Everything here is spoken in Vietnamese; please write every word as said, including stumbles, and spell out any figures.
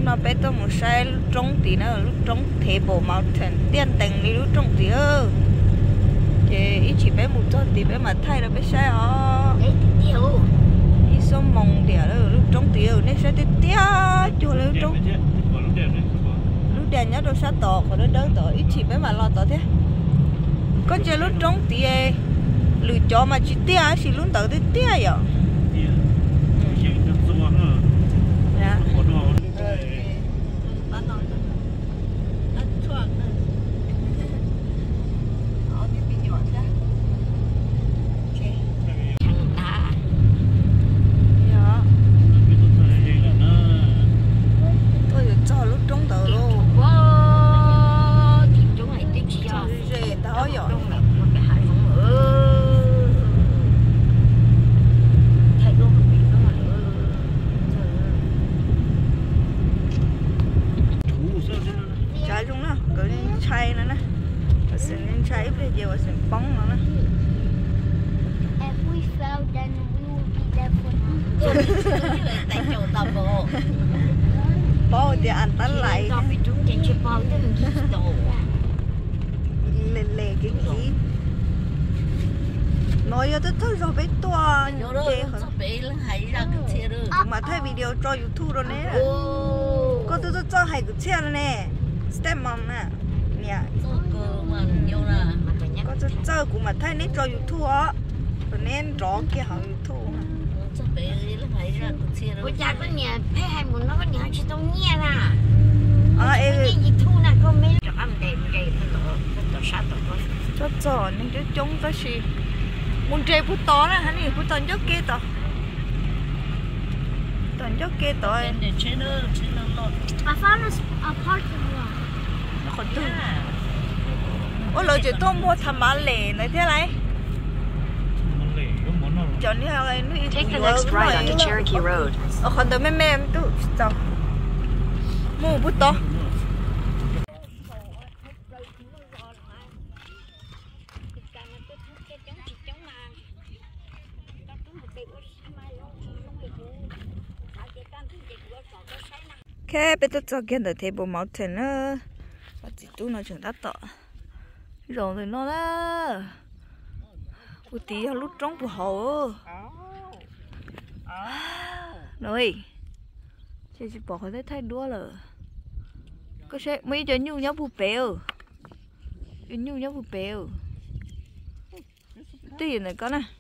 nó bé tôi một sai lúc trống tí nữa lúc trống thế bộ mountain tiền tình đi lúc trống tí ơ chị ít chỉ bé một chút tí bé mà thay là bé sai ó ít số mong đẻ đó lúc trống tí ơ nên sai tí tía chua lúc trống lúc đèn nhớ đâu sát tỏ còn nó đỡ tỏ ít chỉ bé mà lo tỏ thế con chơi lúc trống tí ê lựa cho mà chỉ tía chỉ lúc tỏ tí tía vậy dạ bao thì ăn tán lại lề lề cái gì nói cho tôi rồi bé toa mà thấy video cho YouTube rồi nè có tôi cho hai cái xe rồi nè step mom nè nè có tôi cho cũng mà thấy nét cho YouTube á rồi nên rõ kia họ YouTube cô cha có nhà thấy hai muốn nó có nhà chỉ tao nghe nè à em cái gì thu nè con mấy cho ăn đèn đèn nó tổ nó sát tổ con cho cho nên cái chống cái gì muốn chơi bút to nè hắn thì bút to nhất kia to to nhất kia to để chơi nữa chơi nữa lót I found a parking lot nó còn tư ôi lời chuyện tôi mua thầm bán lẻ này thế này Take the next right onto Cherokee Road. Ờ, còn tới mềm mềm tự chào. Mua bút to. Ok, bây giờ cho kiến được table mountain nữa. Và chỉ tu nó chẳng đắt tỏ. Rồi thì nó đó. Ủa tí lúc trống của hồ rồi chị chỉ bỏ khỏi thấy thay đua là có sẽ mấy cho nhu nhóc bù bèo nhu nhóc bù bèo tí này con nè